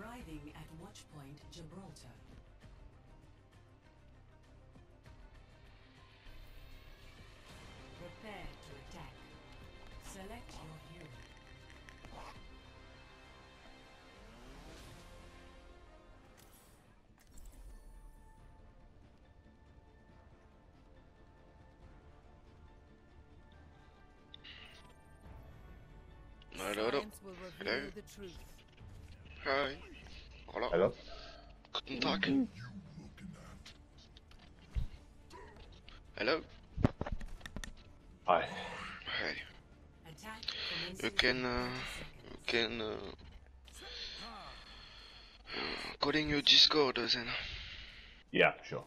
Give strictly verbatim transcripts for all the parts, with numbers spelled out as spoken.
Arriving at Watchpoint Gibraltar. Prepare to attack. Select your hero. Hallo, hallo. Science will reveal the truth. Hi. Hallo. Hallo? Guten Tag. Hello. Hi. Hey. Attack commences You can, in uh, thirty you seconds. can, uh, calling your Discord then. Yeah, sure.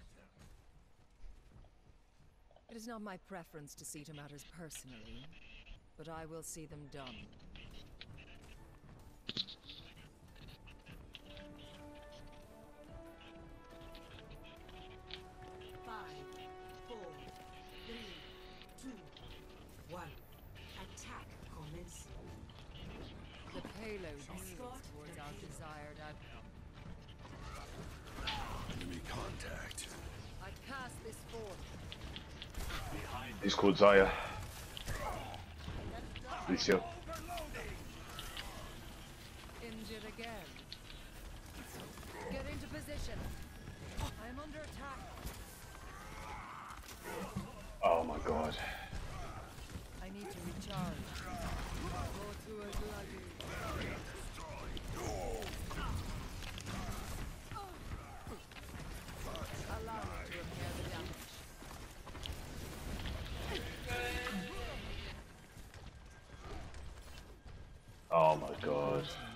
It is not my preference to see to matters personally, but I will see them done. Five, four, three, two, one. Attack commencing. The payload moves Escort towards the our payload. desired outcome. Enemy contact. I cast this forth. He's called Zaya. Lucio. Injured again. Get into position. I am under attack. Oh my god. I need to recharge. Go to a bloody. Allow me to repair the damage. Oh my god.